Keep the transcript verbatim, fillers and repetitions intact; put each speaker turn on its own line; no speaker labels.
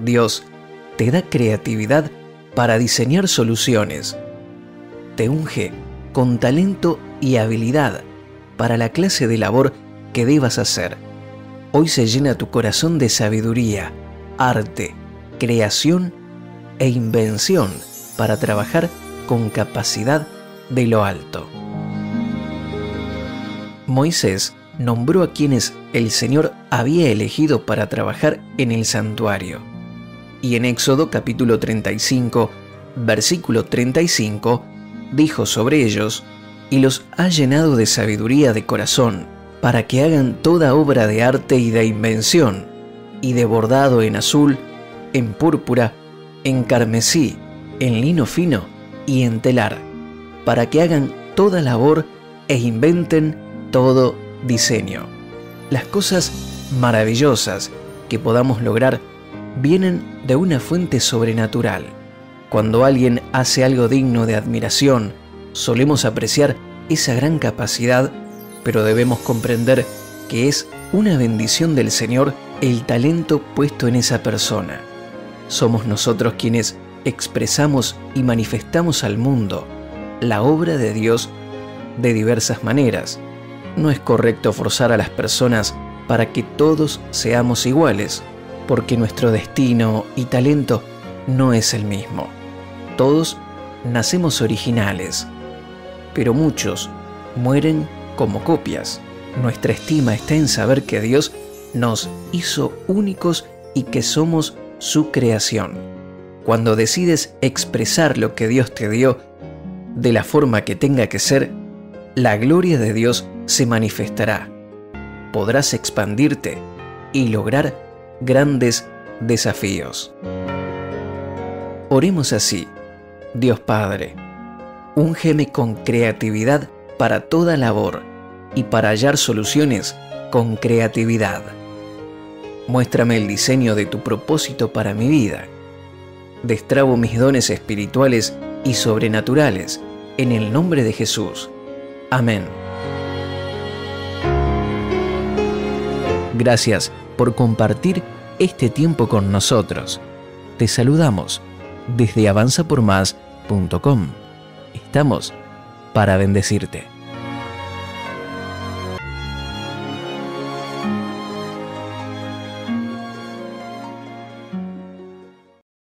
Dios te da creatividad para diseñar soluciones. Te unge con talento y habilidad para la clase de labor que debas hacer. Hoy se llena tu corazón de sabiduría, arte, creación e invención para trabajar con capacidad de lo alto. Moisés nombró a quienes el Señor había elegido para trabajar en el santuario. Y en Éxodo capítulo treinta y cinco, versículo treinta y cinco, dijo sobre ellos: y los ha llenado de sabiduría de corazón, para que hagan toda obra de arte y de invención, y de bordado en azul, en púrpura, en carmesí, en lino fino y en telar, para que hagan toda labor e inventen todo diseño. Las cosas maravillosas que podamos lograr vienen de una fuente sobrenatural. Cuando alguien hace algo digno de admiración, solemos apreciar esa gran capacidad, pero debemos comprender que es una bendición del Señor el talento puesto en esa persona. Somos nosotros quienes expresamos y manifestamos al mundo la obra de Dios de diversas maneras. No es correcto forzar a las personas para que todos seamos iguales, porque nuestro destino y talento no es el mismo. Todos nacemos originales, pero muchos mueren como copias. Nuestra estima está en saber que Dios nos hizo únicos y que somos su creación. Cuando decides expresar lo que Dios te dio de la forma que tenga que ser, la gloria de Dios se manifestará. Podrás expandirte y lograr grandes desafíos. Oremos así: Dios Padre, úngeme con creatividad para toda labor y para hallar soluciones con creatividad. Muéstrame el diseño de tu propósito para mi vida. Destrabo mis dones espirituales y sobrenaturales en el nombre de Jesús. Amén. Gracias por compartir este tiempo con nosotros. Te saludamos desde avanza por más punto com. Estamos para bendecirte.